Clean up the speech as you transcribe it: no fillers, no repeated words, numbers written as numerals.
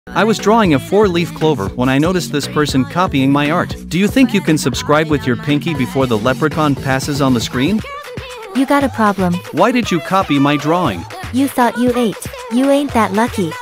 I was drawing a 4-leaf clover when I noticed this person copying my art. Do you think you can subscribe with your pinky before the leprechaun passes on the screen? You got a problem. Why did you copy my drawing? You thought you ate. You ain't that lucky.